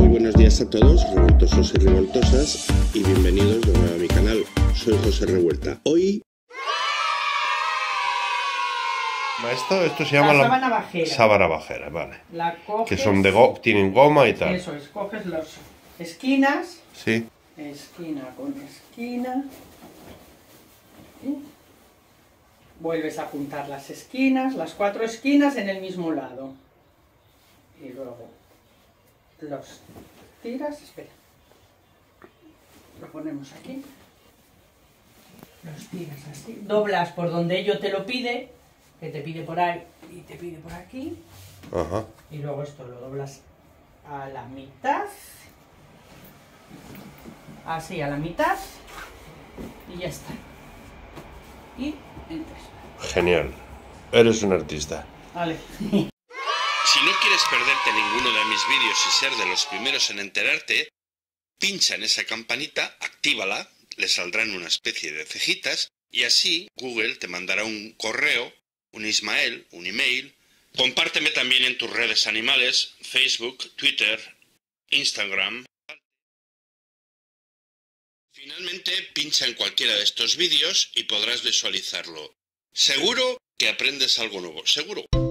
buenos días a todos, revoltosos y revoltosas, y bienvenidos de nuevo a mi canal. Soy José Revuelta. Hoy... Esto se llama la sábana bajera. Sábana bajera, vale. La coges, que son tienen goma y tal. Eso es, coges las esquinas. Sí. Esquina con esquina. Y vuelves a juntar las esquinas, las 4 esquinas en el mismo lado. Y luego los tiras, espera. Lo ponemos aquí. Los tiras así. Doblas por donde ello te lo pide. Que te pide por ahí y te pide por aquí. Ajá. Y luego esto lo doblas a la mitad. Así, a la mitad. Y ya está. Y entras. Genial. Eres un artista. Vale. Si no quieres perderte ninguno de mis vídeos y ser de los primeros en enterarte, pincha en esa campanita, actívala, le saldrán una especie de cejitas y así Google te mandará un correo, un Ismael, un email. Compárteme también en tus redes animales, Facebook, Twitter, Instagram. Finalmente, pincha en cualquiera de estos vídeos y podrás visualizarlo. Seguro que aprendes algo nuevo, seguro.